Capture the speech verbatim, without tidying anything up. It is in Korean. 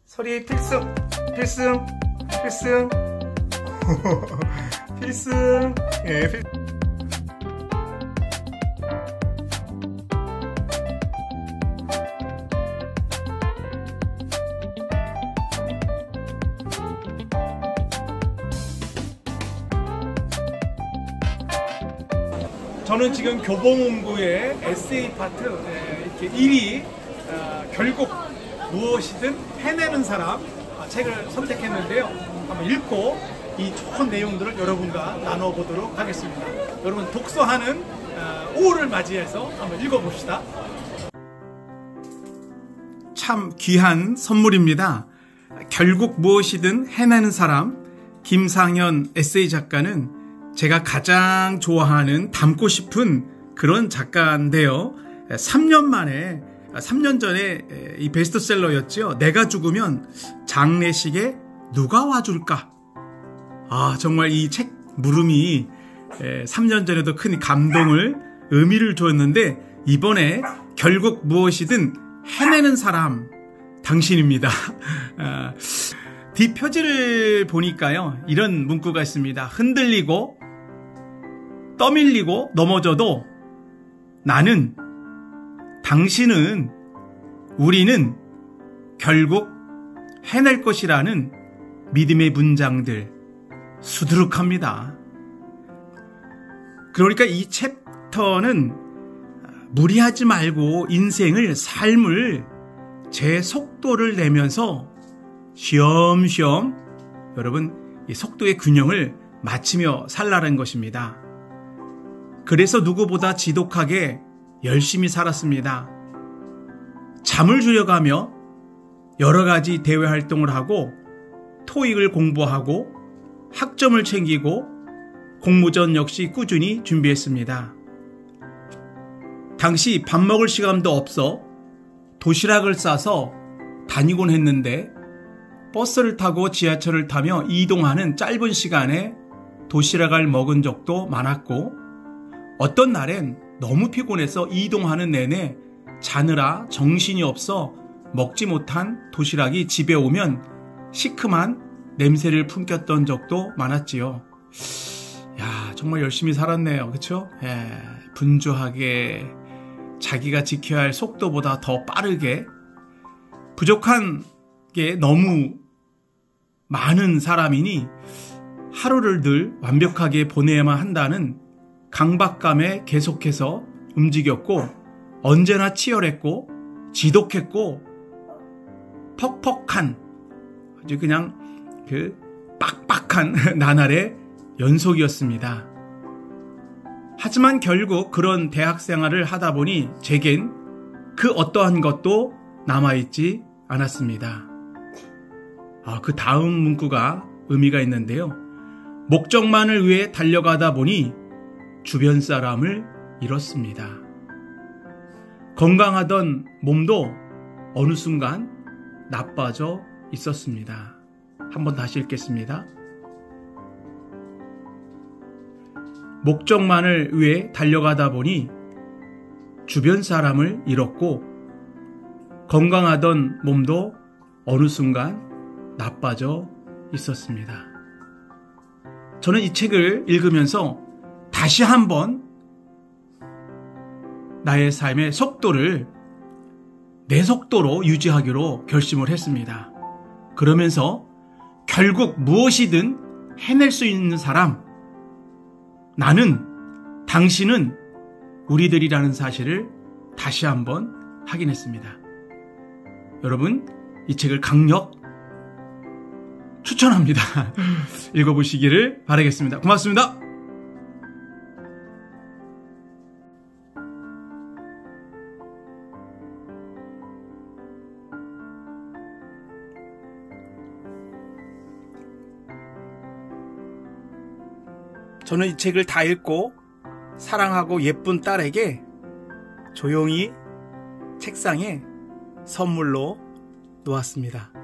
소리 필승, 필승, 필승, 필승, 예, 필. 저는 지금 교보문고의 에세이 파트 이렇게 일 위 어, 결국 무엇이든 해내는 사람 책을 선택했는데요. 한번 읽고 이 좋은 내용들을 여러분과 나눠보도록 하겠습니다. 여러분 독서하는 오월을 맞이해서 한번 읽어봅시다. 참 귀한 선물입니다. 결국 무엇이든 해내는 사람, 김상현 에세이 작가는 제가 가장 좋아하는 닮고 싶은 그런 작가인데요. 삼 년 만에, 삼 년 전에 이 베스트셀러였죠. 내가 죽으면 장례식에 누가 와줄까? 아, 정말 이 책 물음이 삼 년 전에도 큰 감동을, 의미를 줬는데 이번에 결국 무엇이든 해내는 사람, 당신입니다. 아, 뒷표지를 보니까요, 이런 문구가 있습니다. 흔들리고 떠밀리고 넘어져도 나는, 당신은, 우리는 결국 해낼 것이라는 믿음의 문장들 수두룩합니다. 그러니까 이 챕터는 무리하지 말고 인생을, 삶을 제 속도를 내면서 쉬엄쉬엄 여러분 이 속도의 균형을 맞추며 살라는 것입니다. 그래서 누구보다 지독하게 열심히 살았습니다. 잠을 줄여가며 여러 가지 대외 활동을 하고 토익을 공부하고 학점을 챙기고 공모전 역시 꾸준히 준비했습니다. 당시 밥 먹을 시간도 없어 도시락을 싸서 다니곤 했는데 버스를 타고 지하철을 타며 이동하는 짧은 시간에 도시락을 먹은 적도 많았고, 어떤 날엔 너무 피곤해서 이동하는 내내 자느라 정신이 없어 먹지 못한 도시락이 집에 오면 시큼한 냄새를 품겼던 적도 많았지요. 야, 정말 열심히 살았네요. 그쵸? 예, 분주하게 자기가 지켜야 할 속도보다 더 빠르게, 부족한 게 너무 많은 사람이니 하루를 늘 완벽하게 보내야만 한다는 강박감에 계속해서 움직였고, 언제나 치열했고 지독했고 퍽퍽한, 아주 그냥 그 빡빡한 나날의 연속이었습니다. 하지만 결국 그런 대학 생활을 하다 보니 제겐 그 어떠한 것도 남아있지 않았습니다. 아, 그 다음 문구가 의미가 있는데요. 목적만을 위해 달려가다 보니 주변 사람을 잃었습니다. 건강하던 몸도 어느 순간 나빠져 있었습니다. 한번 다시 읽겠습니다. 목적만을 위해 달려가다 보니 주변 사람을 잃었고, 건강하던 몸도 어느 순간 나빠져 있었습니다. 저는 이 책을 읽으면서 다시 한번 나의 삶의 속도를 내 속도로 유지하기로 결심을 했습니다. 그러면서 결국 무엇이든 해낼 수 있는 사람, 나는, 당신은, 우리들이라는 사실을 다시 한번 확인했습니다. 여러분, 이 책을 강력 추천합니다. 읽어보시기를 바라겠습니다. 고맙습니다. 저는 이 책을 다 읽고 사랑하고 예쁜 딸에게 조용히 책상에 선물로 놓았습니다.